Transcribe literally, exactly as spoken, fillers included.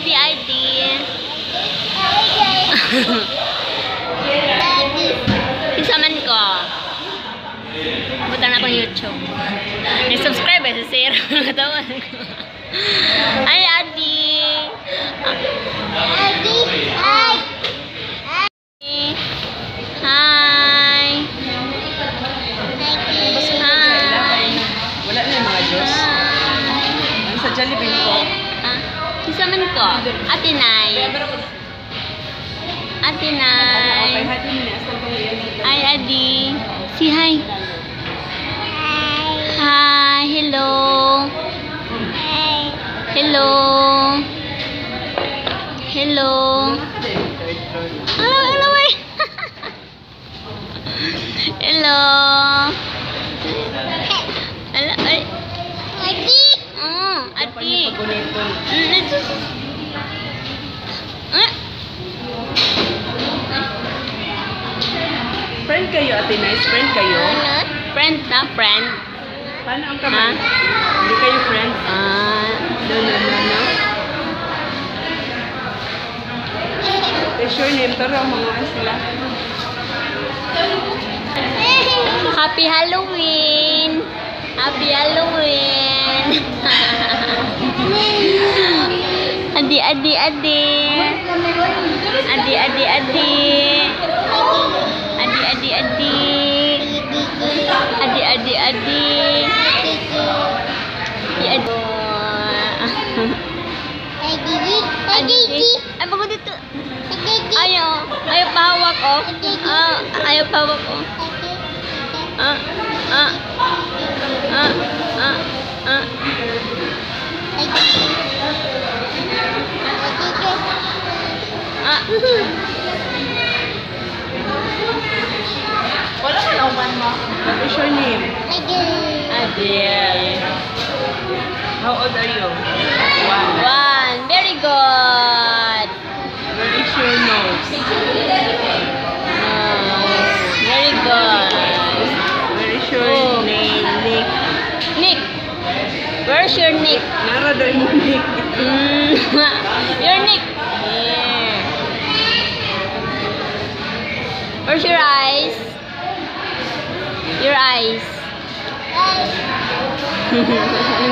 Adi, Adi. Isaman ko. Butang na akong YouTube. Nag-subscribe eh, si Sir. Natawan ko. Ay, Adi. Adi, hi. Hi. Hi. Wala na yung mga Diyos. Ano sa Jollibee ko? Ah, isaman ko. Ate Nay. Ate Nay. Hi, Adi. Say hi. Hi. Hello. Hello. Hello. Hello, hello, eh. Hello. Hello, ay. Adi. Oh, Adi. Mm, it's just... Ah. Friend kayo, Ate Nice? Friend kayo? Friend na, friend. Paano ang kamay? Hindi kayo friends? Ah. No, no, no, no. Eh, sure name. Pero ang mga ano sila. Happy Halloween! Happy Halloween! Adi, adi, adi. Adi, adi, adi. Adi, adi, adi. Adi, adi, adi. Adi, adi. Ay, bago dito. Ayaw. Ayaw pahawak, oh. Ah, ayaw pahawak, oh. Ah, ah. Ah, ah, ah. Ah. Wala ka na uman mo. What is your name? Adele. How old are you? One. One. Very good. Where is your nose? Nice. Very good. Where is your Oh. name? Nick. Nick. Where's your Nick? Nara daw yung Nick. Mm. Your Nick. Here. Where's your eyes? Your eyes.